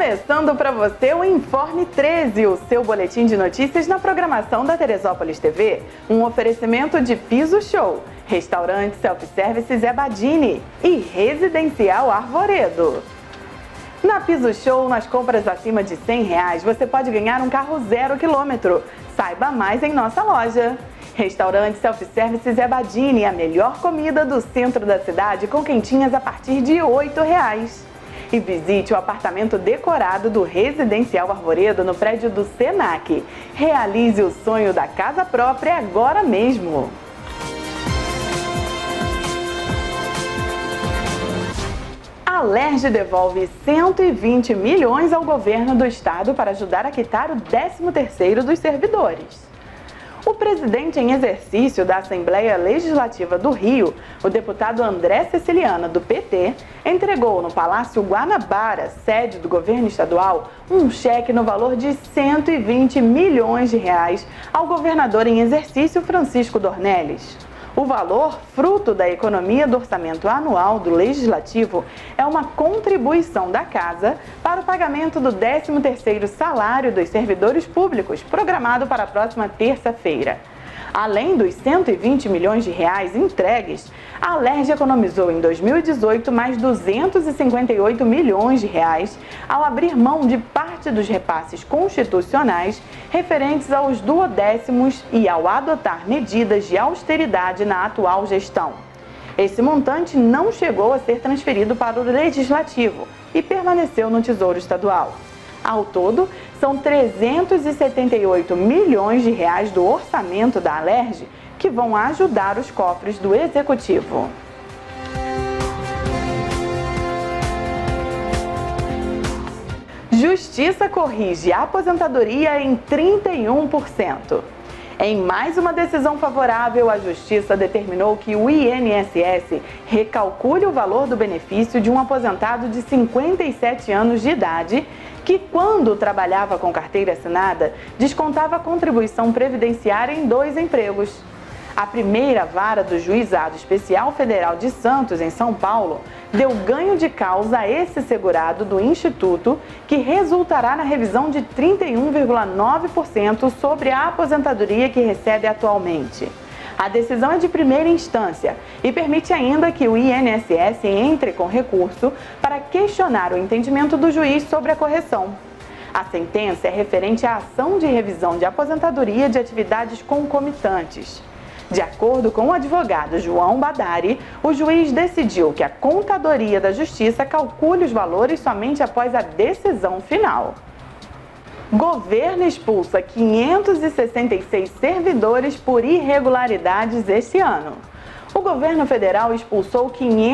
Começando para você o Informe 13, o seu boletim de notícias na programação da Teresópolis TV. Um oferecimento de Piso Show, Restaurante Self-Service Zé Badini e Residencial Arvoredo. Na Piso Show, nas compras acima de R$100, você pode ganhar um carro 0 km. Saiba mais em nossa loja. Restaurante Self-Service Zé Badini, a melhor comida do centro da cidade com quentinhas a partir de R$8. E visite o apartamento decorado do Residencial Arvoredo no prédio do Senac. Realize o sonho da casa própria agora mesmo. A Alerj devolve 120 milhões ao governo do estado para ajudar a quitar o 13º dos servidores. O presidente em exercício da Assembleia Legislativa do Rio, o deputado André Ceciliano, do PT, entregou no Palácio Guanabara, sede do governo estadual, um cheque no valor de 120 milhões de reais ao governador em exercício Francisco Dornelles. O valor, fruto da economia do orçamento anual do Legislativo, é uma contribuição da Casa para o pagamento do 13º salário dos servidores públicos, programado para a próxima terça-feira. Além dos 120 milhões de reais entregues, a Alerj economizou em 2018 mais 258 milhões de reais ao abrir mão de parte dos repasses constitucionais referentes aos duodécimos e ao adotar medidas de austeridade na atual gestão. Esse montante não chegou a ser transferido para o Legislativo e permaneceu no Tesouro Estadual. Ao todo, são 378 milhões de reais do orçamento da Alerj que vão ajudar os cofres do Executivo. Justiça corrige a aposentadoria em 31%. Em mais uma decisão favorável, a Justiça determinou que o INSS recalcule o valor do benefício de um aposentado de 57 anos de idade que, quando trabalhava com carteira assinada, descontava a contribuição previdenciária em 2 empregos. A primeira vara do Juizado Especial Federal de Santos, em São Paulo, deu ganho de causa a esse segurado do Instituto, que resultará na revisão de 31,9% sobre a aposentadoria que recebe atualmente. A decisão é de primeira instância e permite ainda que o INSS entre com recurso para questionar o entendimento do juiz sobre a correção. A sentença é referente à ação de revisão de aposentadoria de atividades concomitantes. De acordo com o advogado João Badari, o juiz decidiu que a Contadoria da Justiça calcule os valores somente após a decisão final. Governo expulsa 566 servidores por irregularidades este ano. O governo federal expulsou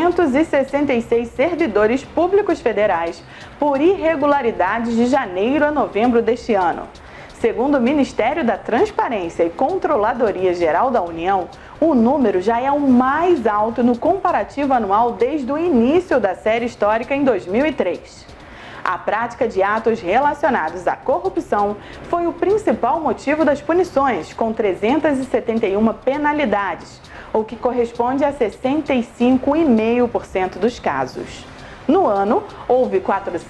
566 servidores públicos federais por irregularidades de janeiro a novembro deste ano. Segundo o Ministério da Transparência e Controladoria Geral da União, o número já é o mais alto no comparativo anual desde o início da série histórica em 2003. A prática de atos relacionados à corrupção foi o principal motivo das punições, com 371 penalidades, o que corresponde a 65,5% dos casos. No ano, houve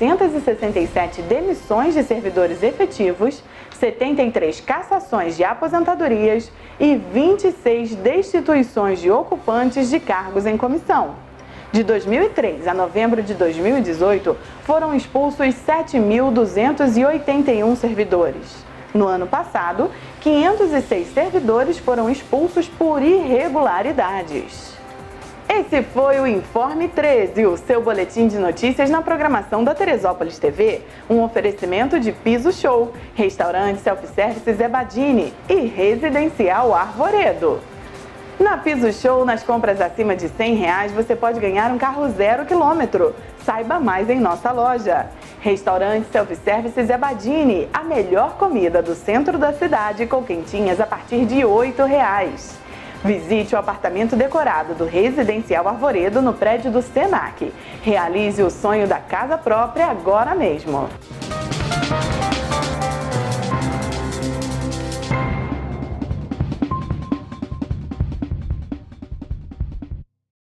467 demissões de servidores efetivos, 73 cassações de aposentadorias e 26 destituições de ocupantes de cargos em comissão. De 2003 a novembro de 2018, foram expulsos 7.281 servidores. No ano passado, 506 servidores foram expulsos por irregularidades. Esse foi o Informe 13, o seu boletim de notícias na programação da Teresópolis TV. Um oferecimento de Piso Show, Restaurante Self-Service Zé Badini e Residencial Arvoredo. Na Piso Show, nas compras acima de R$100, você pode ganhar um carro 0 km. Saiba mais em nossa loja. Restaurante Self-Service Zé Badini, a melhor comida do centro da cidade com quentinhas a partir de R$8. Visite o apartamento decorado do Residencial Arvoredo no prédio do Senac. Realize o sonho da casa própria agora mesmo.